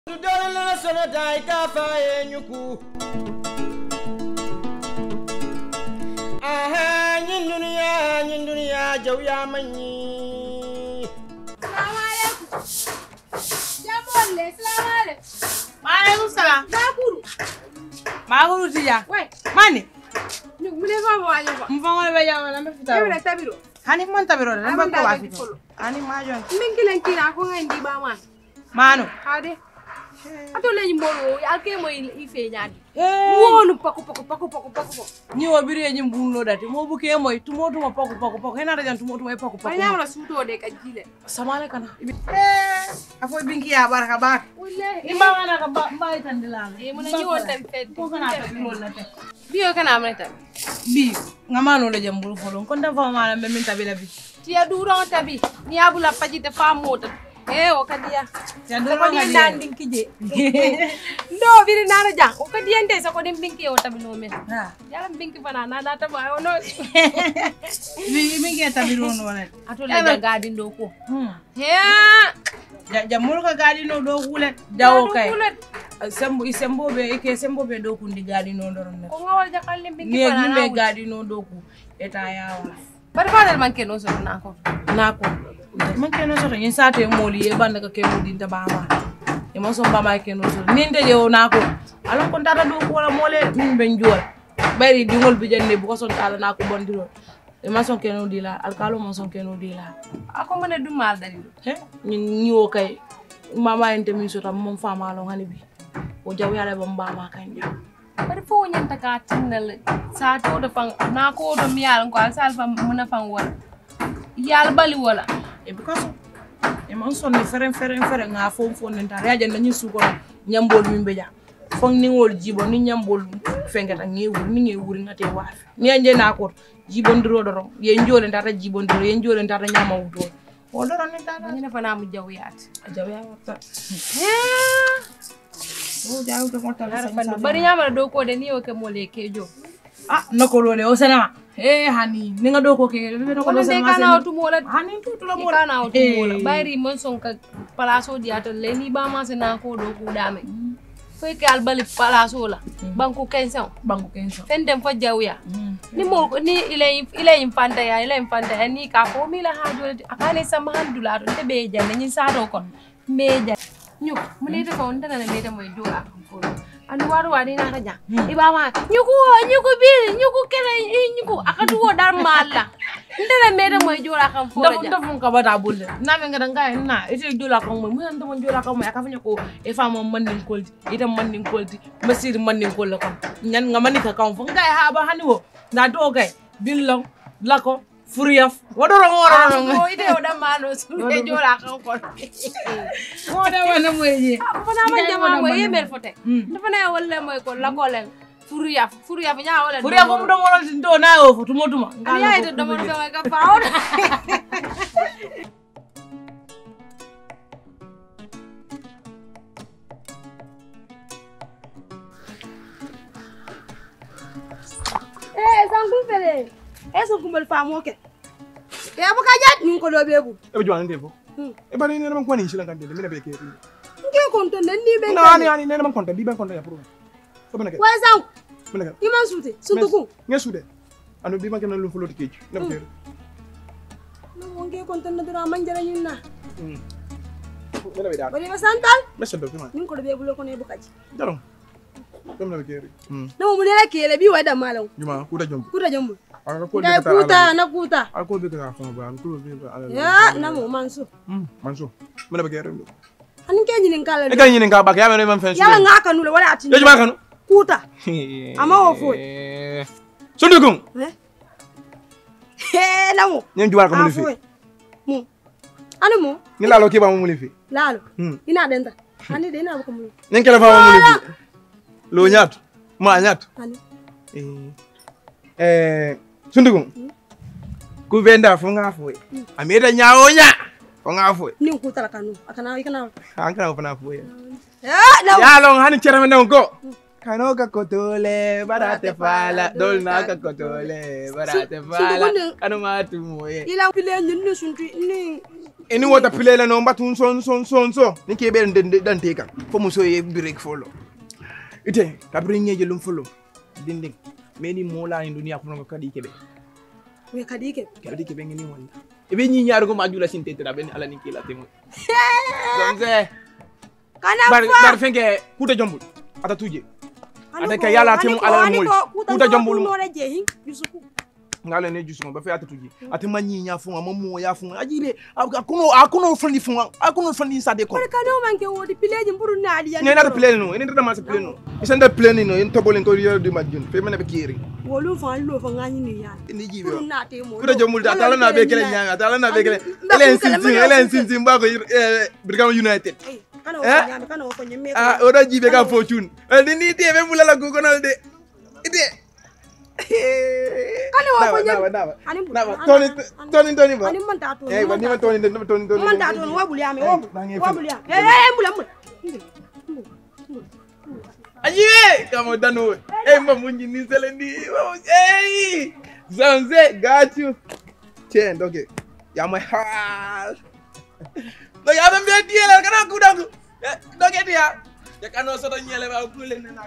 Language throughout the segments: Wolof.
Dole sona dai ka fa enyuku. Aha nyin dunia jaw ya manyi. Assalamu alaikum. Jamolle, assalamu alaikum. Maaleykum salaam. Maguru tija. Wai, Mani. ni mune fa mo ayo fa. Mfangole be jaw na me fita. Ewe tabiro. Hani mon tabiro na ba ko Amanda wafi. be follow. Hani majon. Mingilen kira ko ngandi ba man. Manu. Hade. Ato le mboro alke mo ife nyaadi. Eh. Wonu pako. Ni wo biri e nyimbuno dati. Mo buke moy tumo poko. Hena rajan tumo e poko. Banya wala suto de ka jile. Samale kana. Afo binki ya baraka bak. Wallahi. Imba wana ka ba itandilala. Muna ni won tam fed. Ko kana tabiro na te. Biyo kana amreta. Bi ngamano le jambulu folo. Ko nda fa mala be min tabila bi. Tia duro tabi. Ni abula pajite fa mota. O kadiya. Jandoro Ko di ndanding kije. Ndo biri nana jang. O kadiya nde sa ko dem binki o tabi no men. Ha. Yala binki bana na data ba ono. Bi mingi tabiro no wala. Ato le gadi ndo ko. He. Jamul ka gadi no do kule jawo kay sembo be do kundi gadi no doron Ko ngawal jakal lim binki ni bana ni na. be gadi no do ku eta yawa Bari badal man ke no so na ko. nako man ke no so yin sate moli e banda ka ke modi ta bama e mo so bama ke no so ni nde yo nako alon ko tata do ko wala mole min ben jor bari di ngol bi jande bu ko son tala nako bondiro e ma son ke no dila alkalo mo son ke no dila Ako mane du mal dali. he ni wo kay mama ente min sota mom fama lo hani bi o jaw yala bam bama kanja Bari fo nyanta ka tinnal sa to do fang na ko do mi yal ko al sal fam muna fang wala. Yal bali wala. e because e man son ni feren nga fo nenta ya janda ni suko nyambol min beja fon ni ngol jibo ni nyambol fengata ngi wuri ngate wafi ni anje na ko jibo ndiro do ye njole ndata jibo ndiro ye njole ndata nyama wuto o do ron ndata Ni na fana mu jawiyat. jaw ya wata o jaw to ko tala sa Bari nyama do ko de ni o ke mole kejo. nako lole o sana hani ni nga do ko ke be do ko Ko do de sana kana o tu mola. hani tutu la Ni mo kana o tu mola. Bari mon son ka palaso diato le ni ba ma se na ko do ku dame. Fo ke al bali palaso la. Banku kensan. bangu kenso Fendem fo jawiya. Ni mo ni ile infanta ya ni ka ko mi la ha jole akane sama handula to te be janne ni sa do kon meja nyu mune to ko ndana ne me moy jola ko anu waru wadi na raja ibama nyuku bil nyuku kele nyuku akadu wo dar malla ndana me moy jola kam fo raja ndafun ka bata bulle na me ngada ngai na ite jola ko mo mu ando mon jola ko mo akafanya ko e fama mandin kolti ita mandin kolti masir mandin kolle kon nyan nga manika kam fo ngai ha ba hani wo na do kay billong lako furiyaf wodoro o ide o da malo su e jola kam ko mo da wana moye ko na ma jama mo yemel fote dafa na wala moy ko la ko len furiyaf nya wala furiyaf mo do mo do na o futu moduma ya ite do mo so ka paawon sangu fele eso kumbal famo ke bu ka jat ni ko do bebu e be jwan ndefo e bani ne man ko ni shilan kan de me be ke nge konto ni ben ani ne man konta di ben konta ya pro so be ne ke wa sangu be ne ke iman sute suntuku nge sude anu bi man ke na lu fulo keju ne be ke no nge konto na dara man jara nyina me be da bari ma santal me se do ke man ni ko do bebu lo ko ne bu kaji jarom me be ke no mu ne kele bi wa da malam juma ku da jom kuta jambu ala ko ngai kuta na kuta ala ko be ka fa ba ko be ala ya na mo manso manso me be ke re anin ke nyinin kala e kan yin ka ba ke ya me man fen ya nga kanu le wala atin e juma kanu kuta ama wo fo sundugun na mo nyen juwar ko mo fi mo anu mo ni la lo ke ba mo li fi lalo ina denta ani de ina ko mo nyen ke la fa mo li fi lo nyat ma nyat ani sundugun ku venda fu nga fu ameda nyaawo nya fu nga fu ni ku tala kanu akana ikana an kana fu na fu ya na ya long hani cerame na ko kano ka kotole barate fala dol na ka kotole barate fala kanu ma tu moye ila pile ni suntu ni ini wota pilela no mbatun son ni ke be dan te kan fo muso ye break folo ite kabri ngeje lum folo dinding meni mola ni dunia ko kadi kebe we kadi kebe ngini wonda ebe nyi ñaar ko majula sinte tera ben ala ni kila temo zonze kana bar fenke kuta jombul ata tuje ata ka yala temo ala mol kuta jombul no la jehi yusuku ngale ne jusu ba fe ata tuje ata manyi nya funga mo ya funga ajibe akuno fandi sa de ko kana manke wodi pileji mburu naadi ne na plane no ene dama sa plane no isanda plane no en tobolen ko yo di majun fe mena be kiri wolu fa lo fa ngani ni ya ni jibe na te mo kuta jombul ta tala na be kele nyanga tala na be kele elen sinsin ba ko Brigam United kana ko nyeme oda jibe ka fortune ni te be mulala ko gonal de ide kana wa ko nyeme Tony ba ani man ta to ba ni man Tony man ta to wa buliame wa buliame bulam ajibe kama dano mba munji ni selendi Zanze got you chen okay ya my heart do ya ben be diela kana ku dangu do ke dia ya kano soto nyele ba ku le na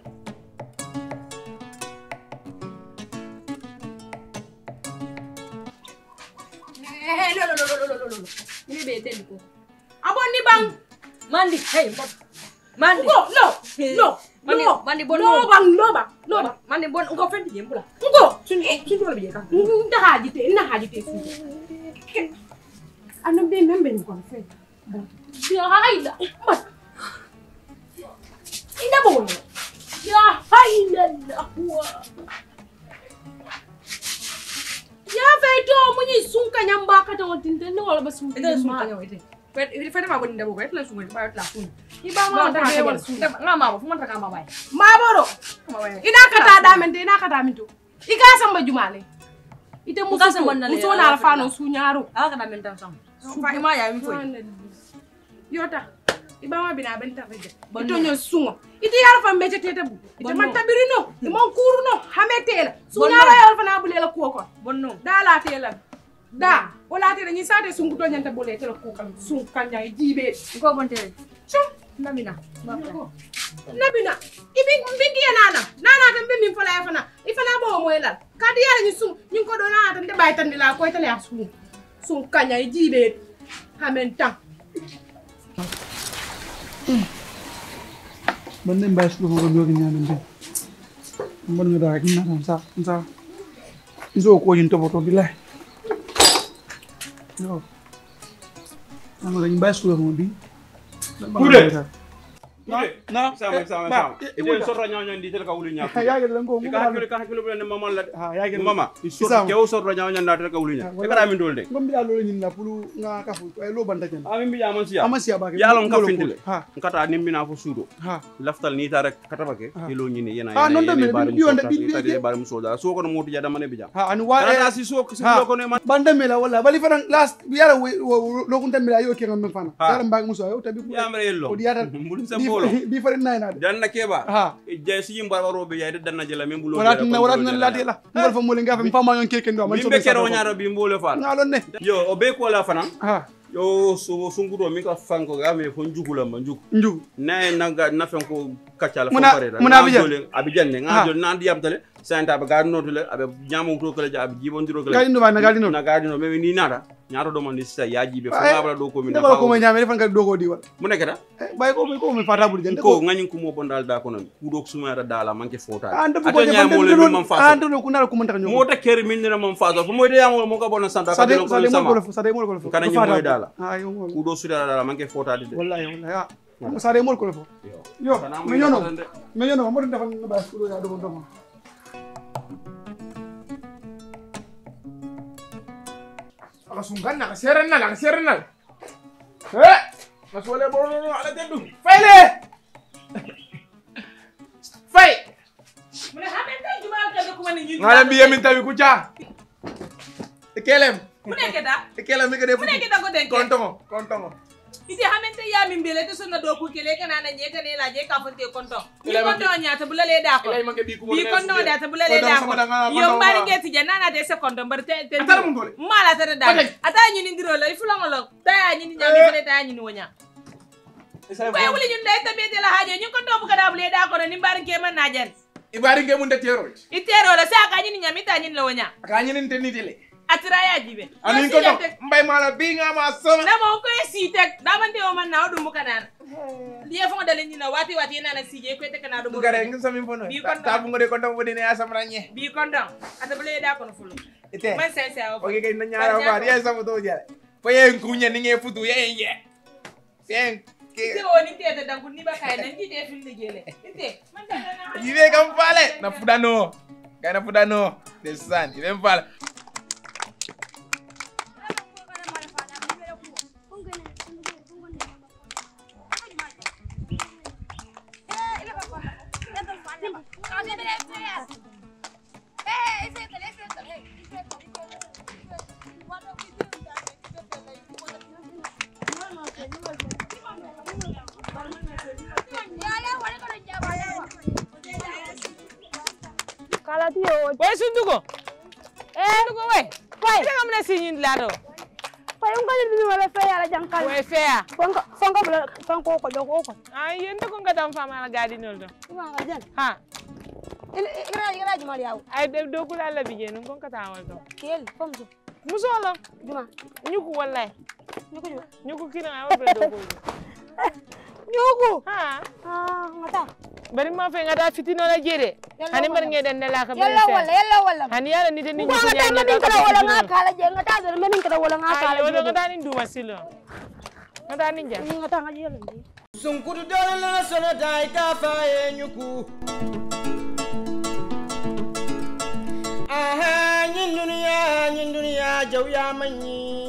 no ni be den ko abon ni bang mandi mandi mandi bon no bang mandi bon ngo fendi jembula ngo sun do be kan nda hajite fu anu be membe ni kon fe ya haida ina bon ya haida ya feto munyi sunka nyamba kata wotinte no wala basu ida sunka nyawa ite fete ma boni ndabo ko etla sunga ba etla sun iba ma ta be wal sun ngama ba fuma taka ma bay ma boro ina kata da mente ina kata minto ika samba jumale ite muso na alfano su nyaaru ala kada men tan sam fa ima ya mi foy yota iba ma bina benta feje ito nyo sungo ite yar fa mbeje tete bu ite man tabirino mon kuruno hametela su nyaaru yar fa na bulela koko bonno dala tela da wala tela ni sate sungu to nyanta bole tela kokal sun kanya jibe ko bonte chum nabina ibi mbingi nana tambe min fala yafana ifana bo moyla kadi yara ni sun nyin ko do nana tan de bay tan dila ko tele sun kanya jibe hamenta bande mbay su ko do gi nyamende mbon nga da gi na sa iso ko yin to boto bilay yo amo da mbay su ko bi kude na sama ite sorra nyaanya ndi tel ka wuli nya ya ga lan ko ka hakilo be ne mama la ya ga mama sorra kew sorra nyaanya nda tel ka wuli nya e kada min dolde ngom bi lo ni na pulu nga ka fu ay lo banda ken ami bi amansiya ba ya lon ka fintile ha kata nimbina fo sudo ha laftal ni ta rek kata bake ilo nyini yena non de bi bar muso da so ko mo tiya da mane bi jam ha anu wa kata si so ko ne man banda mela wala bali fanan last yara lo kun tamila yo ke ngam fana yara mbag muso yo tabi ya amre yello o diata mbulin sa bolo bi fa na danna keba ha je si yimbar waro be yaade danna jela men bulo wala la dela ngol fa mo le ngafa fama yon keke ndo man so be kero nyaaro bi mbolo fa ngalon ne yo o be ko la fana ha yo so sungudo mi ka fanko ga me fo njugula ma njugu nay naga na fanko kaccala fo pare da abi janne ngajol nan diyam tale santa ba ga notule abe nyamo to kala ja abi jibondiro kala gadino ba na gadino me ni nada nyaaro do man sa yaji be fo ngabala do ko mi na ko me nyame fan ka do ko diwal mu nekata bay ko me fata buri jende ko ngani ko mo bondal da ko non ku do suma da dala manke fota ando ko nyamo le mam fa ando ko na ko man ta nyamo mo ta keri min na mam fa fo mo de yamo mo ko bona santa ko do ko sama sade mo ko kana nyimo dala ayo ku do sudara dala manke fota de wallahi ya mo sade mo ko fo yo me nyono mo defal na ba ko ya do do Sungkan nak serena mas boleh bolo ala tendu faile fay mune hamenta jumal ka do ko man ni ngala biye min tawi kucha kelem mune keda kelem mi kede mune keda ko den kontongo ite hamente ya min bele to sonna do ku kele kana na je kana la je ka fonte konto ni konto nyaata bulale da ko bi konto da ta bulale da ko yo mari ngeti je nana de secondo mbar te mala ta da ata nyini ngiro la ifula ngolo ta nyini nyami fele ta nyini wonya way wuli ñun day tabe de la haaje ñu ko top ka dabule da ko ni mbar ke man na jen ibari nge mun de tero itero la sa ka nyini nyami ta nyini la wonya ka nyini te ni tele atira ya jibe ani ko to mbay mala bi nga ma sama na mo ko sitek da man de o man na du mu kanana liye fo dalen ni na wati na na sije ko te kana du mu gare ngi sami fono ta bu ngode ko to woni ne asam ranye bi kondam atabule da ko no fulu ite man sense o oke kay na nyara ba ya sama to jare paye kunya ni nge futu ye sen ite woni tete dangu ni ba kay nan jide fil ligele ite man da na ibe kam pale na fudano kay na fudano desan ibe pale Wai sundugo sundugo we ite ngamna sinyin lado Fai un kali dini wala faya la jankal. we fea Fonko ko jogo ko. ay yende ko ngadam fama la gadi noldo Ima ga jan. ha Ira jumali yaw. ay de do kula la bije non kon kata waldo Kel famso. musolo Juma. nyuku wallahi Nyuko juma. nyuku kina ay wala do ko Nyuko. ha Ngata. bari ma fe ngada fitino la jere hani bar ngeden ne la ka Yalla wala. hani yala ni de ni Ko ngata men kala wala ngakala je ngata do men kala wala ngakala. ay wala ngada ni duma silo ngada ni ja Ngata ngaji yalla ndi. Sunkudu dole la sona dai ka faye nyuku. Aha nyin dunia jaw ya manyi.